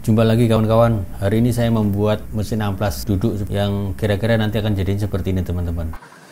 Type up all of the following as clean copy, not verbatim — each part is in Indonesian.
Jumpa lagi kawan-kawan. Hari ini saya membuat mesin amplas duduk yang kira-kira nanti akan jadi seperti ini teman-teman.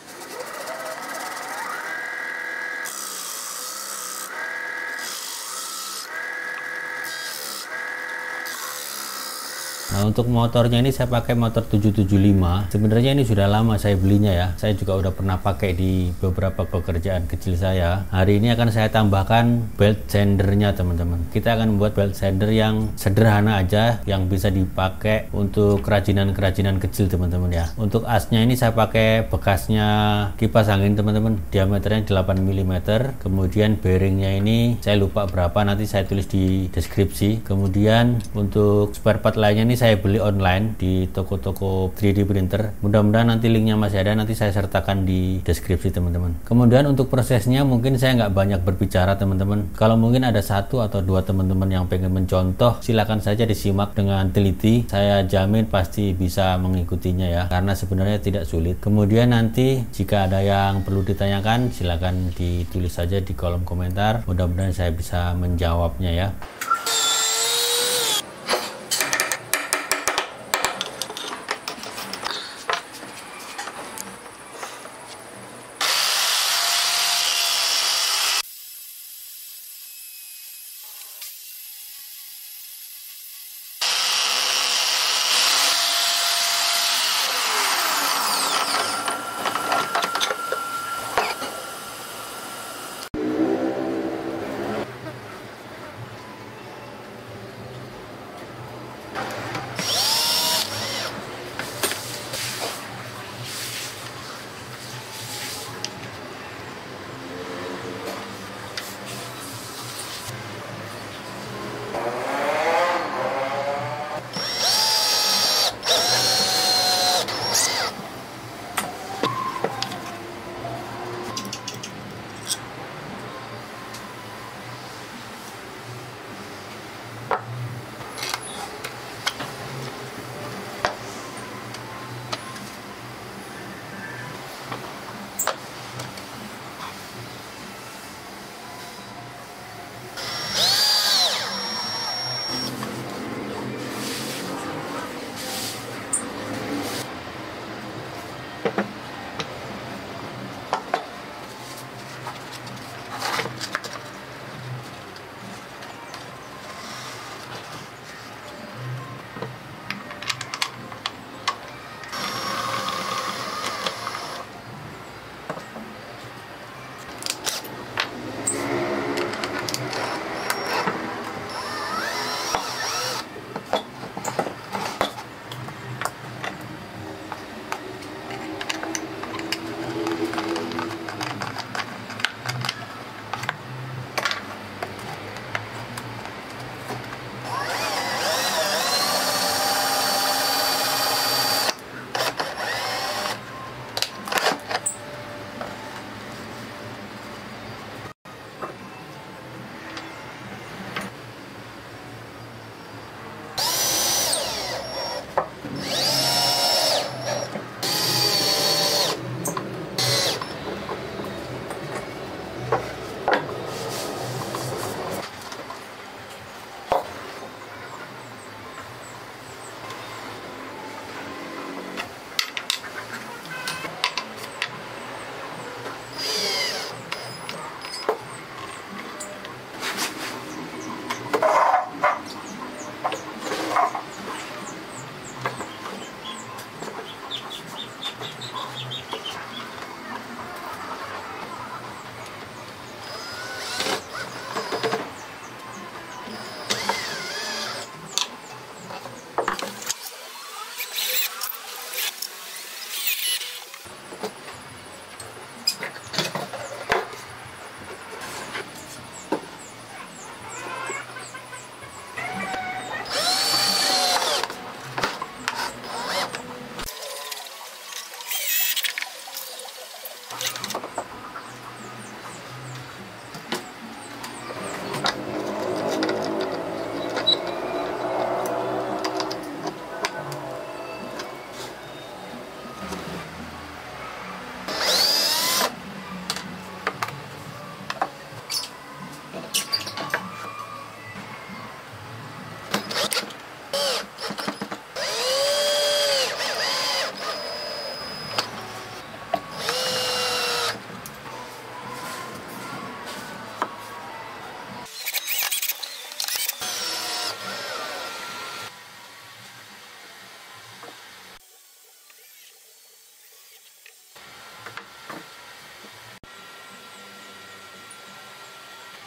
Nah, untuk motornya ini saya pakai motor 775. Sebenarnya ini sudah lama saya belinya ya. Saya juga udah pernah pakai di beberapa pekerjaan kecil saya. Hari ini akan saya tambahkan belt sandernya teman-teman. Kita akan membuat belt sander yang sederhana aja, yang bisa dipakai untuk kerajinan-kerajinan kecil teman-teman ya. Untuk asnya ini saya pakai bekasnya kipas angin teman-teman. Diameternya 8 mm. Kemudian bearingnya ini saya lupa berapa, nanti saya tulis di deskripsi. Kemudian untuk spare part lainnya ini saya beli online di toko-toko 3D printer. Mudah-mudahan nanti linknya masih ada, nanti saya sertakan di deskripsi teman-teman. Kemudian untuk prosesnya mungkin saya nggak banyak berbicara teman-teman. Kalau mungkin ada satu atau dua teman-teman yang pengen mencontoh, silakan saja disimak dengan teliti. Saya jamin pasti bisa mengikutinya ya, karena sebenarnya tidak sulit. Kemudian nanti jika ada yang perlu ditanyakan, silakan ditulis saja di kolom komentar. Mudah-mudahan saya bisa menjawabnya ya.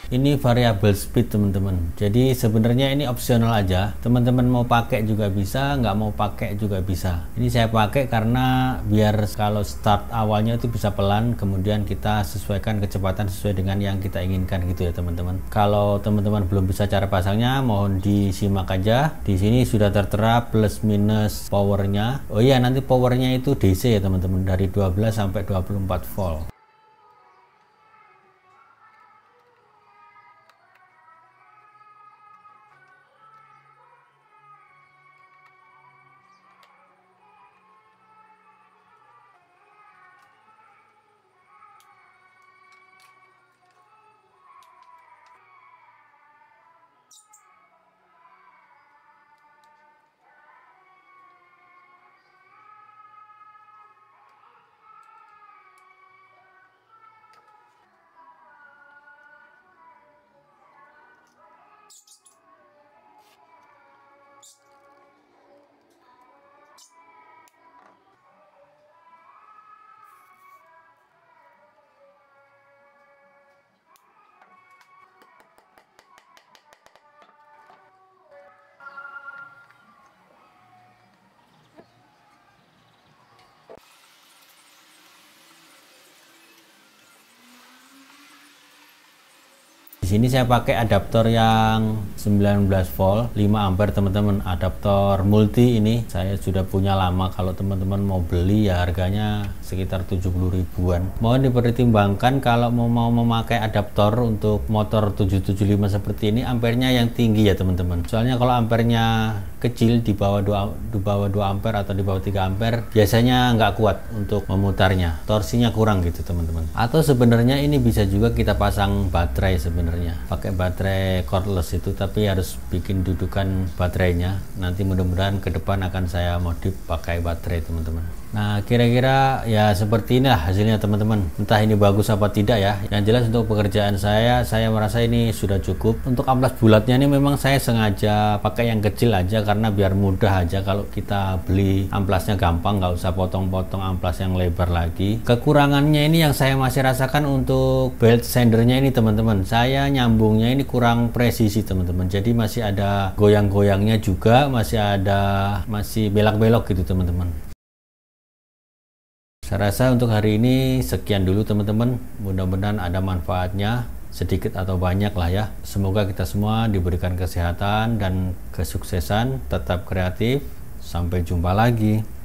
Ini variable speed teman-teman, jadi sebenarnya ini opsional aja, teman-teman mau pakai juga bisa, nggak mau pakai juga bisa. Ini saya pakai karena biar kalau start awalnya itu bisa pelan, kemudian kita sesuaikan kecepatan sesuai dengan yang kita inginkan gitu ya teman-teman. Kalau teman-teman belum bisa cara pasangnya, mohon disimak aja. Di sini sudah tertera plus minus powernya. Oh iya, nanti powernya itu DC ya teman-teman, dari 12 sampai 24 volt. Di sini saya pakai adaptor yang 19 volt 5 ampere teman-teman, adaptor multi. Ini saya sudah punya lama, kalau teman-teman mau beli ya harganya sekitar 70 ribuan. Mohon dipertimbangkan kalau mau memakai adaptor untuk motor 775 seperti ini, ampernya yang tinggi ya teman-teman. Soalnya kalau ampernya kecil di bawah 2 ampere atau di bawah 3 ampere biasanya nggak kuat untuk memutarnya, torsinya kurang gitu teman-teman. Atau sebenarnya ini bisa juga kita pasang baterai, sebenarnya pakai baterai cordless itu, tapi harus bikin dudukan baterainya. Nanti mudah-mudahan ke depan akan saya modif pakai baterai teman-teman. Nah, kira-kira ya seperti inilah hasilnya teman-teman. Entah ini bagus apa tidak ya. Yang jelas untuk pekerjaan saya merasa ini sudah cukup. Untuk amplas bulatnya ini memang saya sengaja pakai yang kecil aja karena biar mudah aja. Kalau kita beli amplasnya gampang, nggak usah potong-potong amplas yang lebar lagi. Kekurangannya ini yang saya masih rasakan untuk belt sandernya ini teman-teman. Saya nyambungnya ini kurang presisi teman-teman. Jadi masih ada goyang-goyangnya juga, masih belak-belok gitu teman-teman. Saya rasa untuk hari ini sekian dulu teman-teman. Mudah-mudahan ada manfaatnya sedikit atau banyak lah ya. Semoga kita semua diberikan kesehatan dan kesuksesan, tetap kreatif. Sampai jumpa lagi.